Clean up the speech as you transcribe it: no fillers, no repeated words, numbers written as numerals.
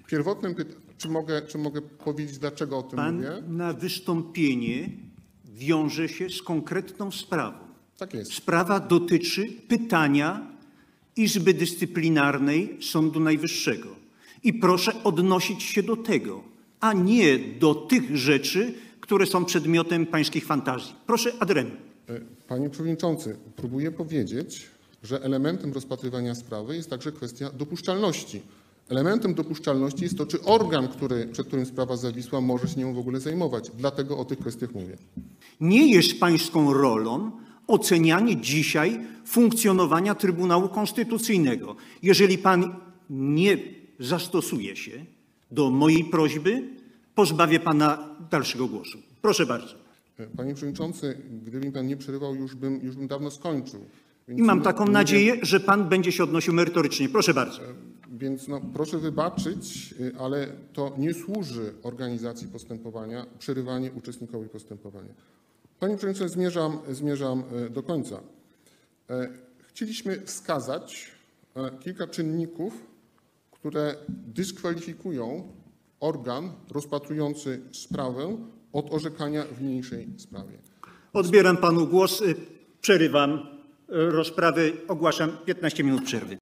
pierwotnym pytaniu, czy mogę powiedzieć, dlaczego o tym mówię? Pan na wystąpienie wiąże się z konkretną sprawą. Tak jest. Sprawa dotyczy pytania Izby Dyscyplinarnej Sądu Najwyższego. I proszę odnosić się do tego, a nie do tych rzeczy, które są przedmiotem pańskich fantazji. Proszę ad rem. Panie Przewodniczący, próbuję powiedzieć, że elementem rozpatrywania sprawy jest także kwestia dopuszczalności. Elementem dopuszczalności jest to, czy organ, przed którym sprawa zawisła, może się nią w ogóle zajmować. Dlatego o tych kwestiach mówię. Nie jest pańską rolą ocenianie dzisiaj funkcjonowania Trybunału Konstytucyjnego. Jeżeli pan nie zastosuje się do mojej prośby, pozbawię pana dalszego głosu. Proszę bardzo. Panie Przewodniczący, gdyby mi pan nie przerywał, już bym dawno skończył. Więc I mam taką nadzieję, że pan będzie się odnosił merytorycznie. Proszę bardzo. Więc proszę wybaczyć, ale to nie służy organizacji postępowania, przerywanie uczestnikowi postępowania. Panie Przewodniczący, zmierzam do końca. Chcieliśmy wskazać kilka czynników, które dyskwalifikują organ rozpatrujący sprawę od orzekania w niniejszej sprawie. Odbieram panu głos. Przerywam rozprawę. Ogłaszam 15 minut przerwy.